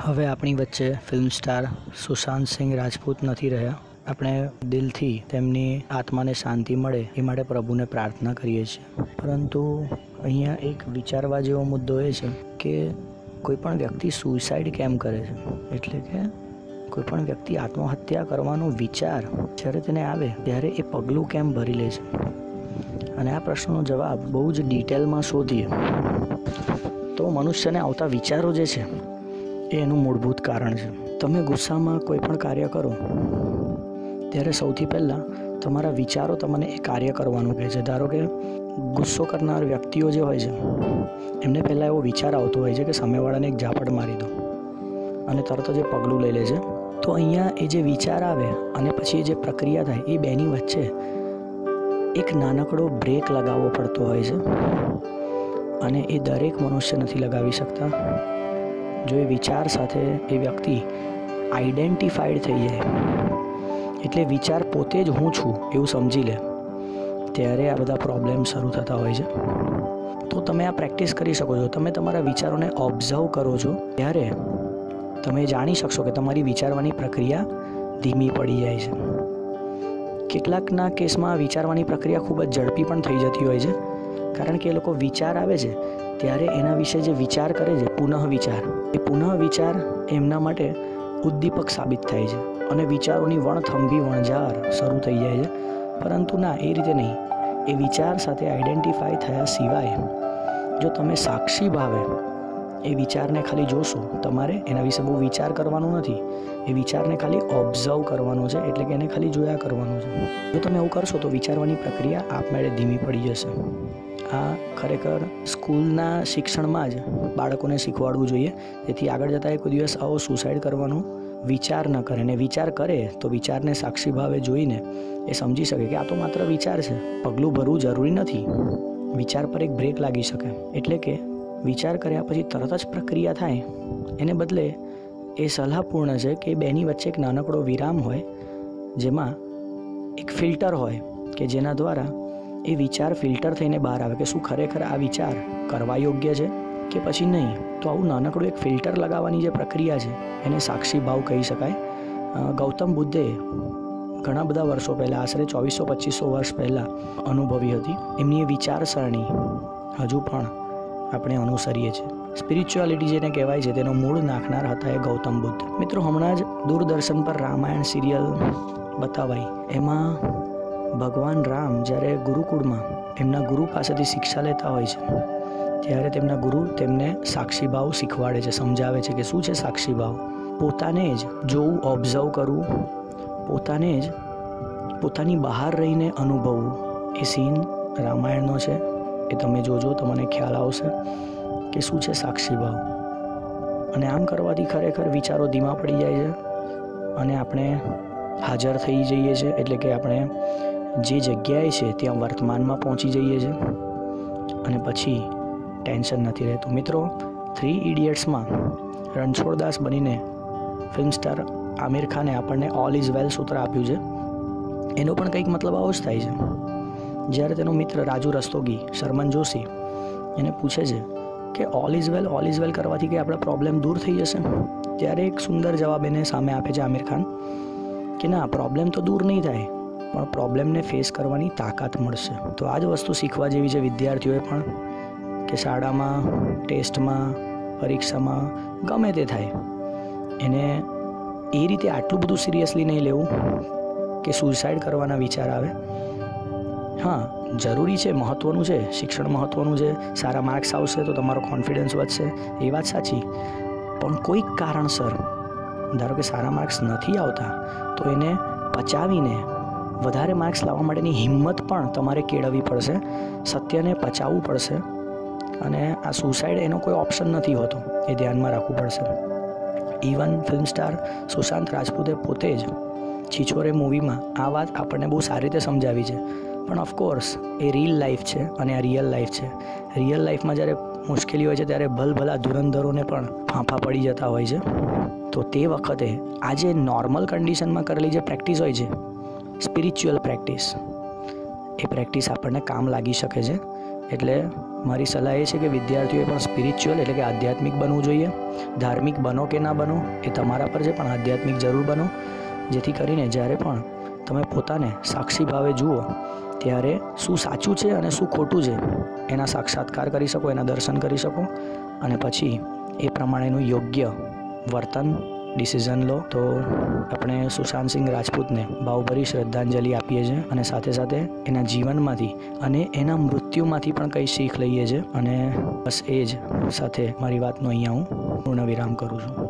હવે આપણી વચ્ચે ફિલ્મ સ્ટાર સુશાંત સિંહ રાજપૂત નથી રહ્યા. આપણે દિલથી તેમની આત્માને શાંતિ મળે એ માટે પ્રભુને પ્રાર્થના કરીએ છીએ. પરંતુ અહીંયા એક વિચારવા જેવો મુદ્દો એ છે કે કોઈ પણ વ્યક્તિ સુસાઇડ કેમ કરે છે, એટલે કે કોઈ પણ વ્યક્તિ આત્મહત્યા કરવાનો વિચાર જ્યારે તેને આવે ત્યારે એ પગલું કેમ ભરી લે છે. અને આ પ્રશ્નનો જવાબ બહુ જ ડિટેલમાં શોધીએ તો મનુષ્યને આવતા વિચારો જે છે એ એનું મૂળભૂત કારણ છે. તમે ગુસ્સામાં કોઈ પણ કાર્ય કરો ત્યારે સૌથી પહેલાં તમારા વિચારો તમને એ કાર્ય કરવાનું કહે છે. ધારો કે ગુસ્સો કરનાર વ્યક્તિઓ જે હોય છે એમને પહેલાં એવો વિચાર આવતો હોય છે કે સામેવાળાને એક ઝાપટ મારી દો અને તરત જ એ પગલું લઈ લે છે. તો અહીંયા એ જે વિચાર આવે અને પછી એ જે પ્રક્રિયા થાય એ બેની વચ્ચે એક નાનકડો બ્રેક લગાવવો પડતો હોય છે અને એ દરેક મનુષ્ય નથી લગાવી શકતા. જો એ વિચાર સાથે એ વ્યક્તિ આઈડેન્ટિફાઈડ થઈ જાય, એટલે વિચાર પોતે જ હું છું એવું સમજી લે, ત્યારે આ બધા પ્રોબ્લેમ શરૂ થતા હોય છે. તો તમે આ પ્રેક્ટિસ કરી શકો છો. તમે તમારા વિચારોને ઓબ્ઝર્વ કરો છો ત્યારે તમે જાણી શકશો કે તમારી વિચારવાની પ્રક્રિયા ધીમી પડી જાય છે. કેટલાકના કેસમાં વિચારવાની પ્રક્રિયા ખૂબ જ ઝડપી પણ થઈ જતી હોય છે, કારણ કે એ લોકો વિચાર આવે છે ત્યારે એના વિશે જે વિચાર કરે છે, પુનઃ વિચાર એમના માટે ઉદ્દીપક સાબિત થાય છે અને વિચારોની વણથંભી વણઝાર શરૂ થઈ જાય છે. પરંતુ ના, એ રીતે નહીં. એ વિચાર સાથે આઈડેન્ટિફાઈ થયા સિવાય જો તમે સાક્ષી ભાવે એ વિચારને ખાલી જોશો, તમારે એના વિશે બહુ વિચાર કરવાનો નથી, એ વિચારને ખાલી ઓબ્ઝર્વ કરવાનો છે, એટલે કે એને ખાલી જોયા કરવાનું છે. જો તમે એવું કરશો તો વિચારવાની પ્રક્રિયા આપમેળે ધીમી પડી જશે. આ ખરેખર સ્કૂલના શિક્ષણમાં જ બાળકોને શીખવાડવું જોઈએ, જેથી આગળ જતાં કોઈ દિવસ આવો સુસાઇડ કરવાનો વિચાર ન કરે. ને વિચાર કરે તો વિચારને સાક્ષી ભાવે જોઈને એ સમજી શકે કે આ તો માત્ર વિચાર છે, પગલું ભરવું જરૂરી નથી. વિચાર પર એક બ્રેક લાગી શકે, એટલે કે વિચાર કર્યા પછી તરત જ પ્રક્રિયા થાય એને બદલે એ સલાહપૂર્ણ છે કે બેની વચ્ચે એક નાનકડો વિરામ હોય, જેમાં એક ફિલ્ટર હોય કે જેના દ્વારા એ વિચાર ફિલ્ટર થઈને બહાર આવે કે શું ખરેખર આ વિચાર કરવા યોગ્ય છે કે પછી નહીં. તો આવું નાનકડું એક ફિલ્ટર લગાવવાની જે પ્રક્રિયા છે એને સાક્ષી ભાવ કહી શકાય. ગૌતમ બુદ્ધે ઘણા બધા વર્ષો પહેલાં, આશરે 2400-2500 વર્ષ પહેલાં અનુભવી હતી. એમની એ વિચારસરણી હજુ પણ આપણે અનુસરીએ છીએ. સ્પિરિચ્યુઆલિટી જેને કહેવાય છે તેનો મૂળ નાખનાર હતા એ ગૌતમ બુદ્ધ. મિત્રો, હમણાં જ દૂરદર્શન પર રામાયણ સિરિયલ બતાવાઈ. એમાં ભગવાન રામ જ્યારે ગુરુકુળમાં એમના ગુરુ પાસેથી શિક્ષા લેતા હોય છે ત્યારે તેમના ગુરુ તેમને સાક્ષી ભાવ શીખવાડે છે, સમજાવે છે કે શું છે સાક્ષી ભાવ. પોતાને જ જોવું, ઓબ્ઝર્વ કરવું, પોતાને જ પોતાની બહાર રહીને અનુભવવું. એ સીન રામાયણનો છે, એ તમે જોજો, તમને ખ્યાલ આવશે કે શું છે સાક્ષી ભાવ. અને આમ કરવાથી ખરેખર વિચારો ધીમા પડી જાય છે અને આપણે હાજર થઈ જઈએ છીએ, એટલે કે આપણે જે જગ્યાએ છે ત્યાં વર્તમાનમાં પહોંચી જઈએ છીએ અને પછી ટેન્શન નથી રહેતું. મિત્રો, 3 ઇડિયટ્સમાં રણછોડદાસ બનીને ફિલ્મ સ્ટાર આમિર ખાને આપણને ઓલ ઇઝ વેલ સૂત્ર આપ્યું છે. એનો પણ કંઈક મતલબ આવો જ થાય છે. જ્યારે તેનો મિત્ર રાજુ રસ્તોગી, શરમન જોશી, એને પૂછે છે કે ઓલ ઇઝ વેલ કરવાથી કે આપણા પ્રોબ્લેમ દૂર થઈ જશે, ત્યારે એક સુંદર જવાબ એને સામે આપે છે આમિર ખાન કે ના, પ્રોબ્લેમ તો દૂર નહીં થાય, પણ પ્રોબ્લેમને ફેસ કરવાની તાકાત મળશે. તો આ જ વસ્તુ શીખવા જેવી છે વિદ્યાર્થીઓએ પણ, કે શાળામાં, ટેસ્ટમાં, પરીક્ષામાં, ગમે તે થાય, એને એ રીતે આટલું બધું સિરિયસલી નહીં લેવું કે સુસાઇડ કરવાના વિચાર આવે. હા, જરૂરી છે, મહત્ત્વનું છે, શિક્ષણ મહત્ત્વનું છે, સારા માર્ક્સ આવશે તો તમારો કોન્ફિડન્સ વધશે, એ વાત સાચી. પણ કોઈક કારણસર ધારો કે સારા માર્ક્સ નથી આવતા તો એને પચાવીને વધારે માર્ક્સ લાવવા માટેની હિંમત પણ તમારે કેળવવી પડશે, સત્યને પચાવવું પડશે. અને આ સુસાઇડ એનો કોઈ ઓપ્શન નથી હોતો, એ ધ્યાનમાં રાખવું પડશે. ઇવન ફિલ્મ સ્ટાર સુશાંત રાજપૂતે પોતે જ છીછોરે મૂવીમાં આ વાત આપણને બહુ સારી રીતે સમજાવી છે. પણ ઓફકોર્સ એ રીલ લાઈફ છે અને આ રિયલ લાઈફ છે. રિયલ લાઈફમાં જ્યારે મુશ્કેલી હોય છે ત્યારે ભલભલા ધુરંધરોને પણ ફાંફા પડી જતા હોય છે. તો તે વખતે આ જે નોર્મલ કન્ડિશનમાં કરેલી જે પ્રેક્ટિસ હોય છે, સ્પિરિચ્યુઅલ પ્રેક્ટિસ, એ પ્રેક્ટિસ આપણને કામ લાગી શકે છે એટલે મારી સલાહ એ છે કે વિદ્યાર્થીઓએ પણ સ્પિરિચ્યુઅલ એટલે કે આધ્યાત્મિક બનવું જોઈએ. ધાર્મિક બનો કે ના બનો એ તમારા પર છે, પણ આધ્યાત્મિક જરૂર બનો, જેથી કરીને જ્યારે પણ તમે પોતાને સાક્ષી ભાવે જુઓ ત્યારે શું સાચું છે અને શું ખોટું છે એના સાક્ષાત્કાર કરી શકો, એના દર્શન કરી શકો અને પછી એ પ્રમાણેનું યોગ્ય વર્તન ડિસિઝન લો. તો આપણે સુશાંત સિંહ રાજપૂતને ભાવભરી શ્રદ્ધાંજલિ આપીએ છીએ અને સાથે સાથે એના જીવનમાંથી અને એના મૃત્યુમાંથી પણ કંઈ શીખ લઈએ છીએ. અને બસ એ જ સાથે મારી વાતનો અહીંયા હું પૂર્ણ વિરામ કરું છું.